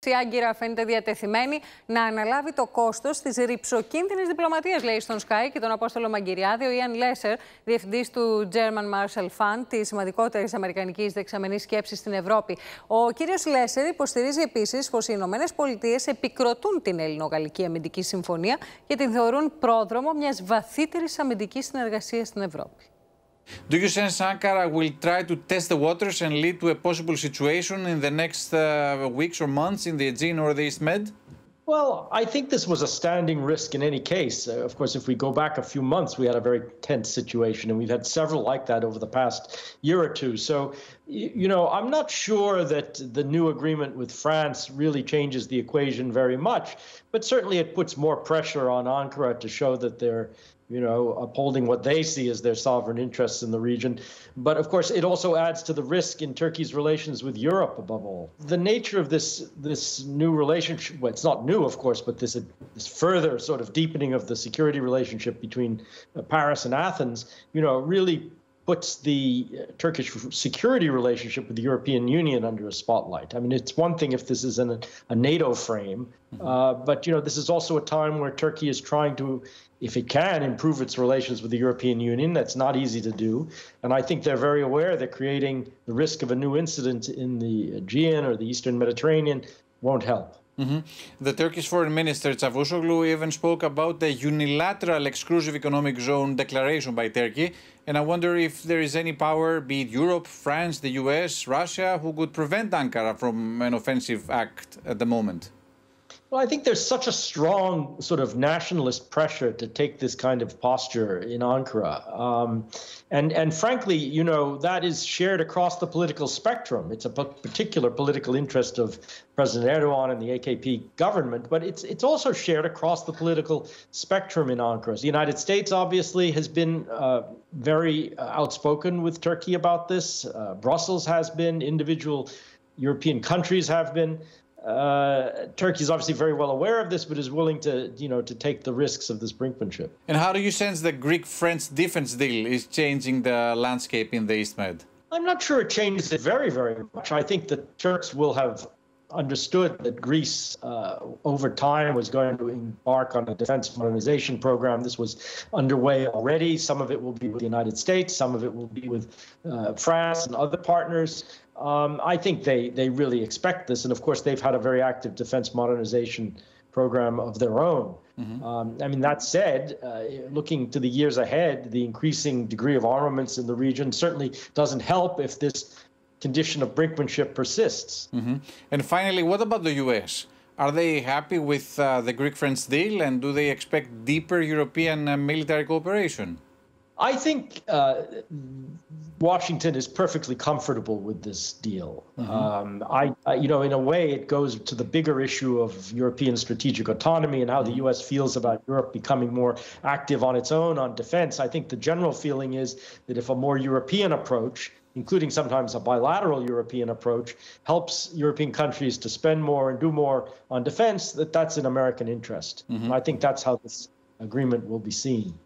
Η Άγκυρα φαίνεται διατεθειμένη να αναλάβει το κόστος της ρυψοκίνδυνης διπλωματίας, λέει στον Sky και τον Απόστολο Μαγκυριάδη, ο Ιαν Λέσσερ, διευθυντής του German Marshall Fund, της σημαντικότερης αμερικανικής δεξαμενής σκέψης στην Ευρώπη. Ο κύριος Λέσσερ υποστηρίζει επίσης πως οι Ηνωμένες Πολιτείες επικροτούν την Ελληνο-Γαλλική Αμυντική Συμφωνία και την θεωρούν πρόδρομο μιας βαθύτερης αμυντικής συνεργασίας στην Ευρώπη. Do you sense Ankara will try to test the waters and lead to a possible situation in the next weeks or months in the Aegean or the East Med? Well, I think this was a standing risk in any case. Of course, if we go back a few months, we had a very tense situation, and we've had several like that over the past year or two. So, you know, I'm not sure that the new agreement with France really changes the equation very much, but certainly it puts more pressure on Ankara to show that they're upholding what they see as their sovereign interests in the region. But of course, it also adds to the risk in Turkey's relations with Europe, above all. The nature of this new relationship, well, it's not new, of course, but this further sort of deepening of the security relationship between Paris and Athens, really puts the Turkish security relationship with the European Union under a spotlight. I mean, it's one thing if this is in a NATO frame, but, this is also a time where Turkey is trying to, if it can, improve its relations with the European Union. That's not easy to do. And I think they're very aware that creating the risk of a new incident in the Aegean or the Eastern Mediterranean won't help. The Turkish Foreign Minister Çavuşoğlu even spoke about the unilateral exclusive economic zone declaration by Turkey. And I wonder if there is any power, be it Europe, France, the US, Russia, who could prevent Ankara from an offensive act at the moment. Well, I think there's such a strong sort of nationalist pressure to take this kind of posture in Ankara. And frankly, that is shared across the political spectrum. It's a particular political interest of President Erdogan and the AKP government, but it's also shared across the political spectrum in Ankara. The United States obviously has been very outspoken with Turkey about this. Brussels has been, individual European countries have been. Turkey is obviously very well aware of this, but is willing to take the risks of this brinkmanship. And how do you sense the Greek-French defense deal is changing the landscape in the East Med? I'm not sure it changes it very, very much. I think the Turks will have understood that Greece, over time, was going to embark on a defense modernization program. This was underway already. Some of it will be with the United States. Some of it will be with France and other partners. I think they really expect this. And of course, they've had a very active defense modernization program of their own. That said, looking to the years ahead, the increasing degree of armaments in the region certainly doesn't help if this condition of brinkmanship persists. And finally, what about the US? Are they happy with the Greek-French deal, and do they expect deeper European military cooperation? I think Washington is perfectly comfortable with this deal. In a way, it goes to the bigger issue of European strategic autonomy and how the U.S. feels about Europe becoming more active on its own on defense. I think the general feeling is that if a more European approach, including sometimes a bilateral European approach, helps European countries to spend more and do more on defense, that's in American interest. And I think that's how this agreement will be seen.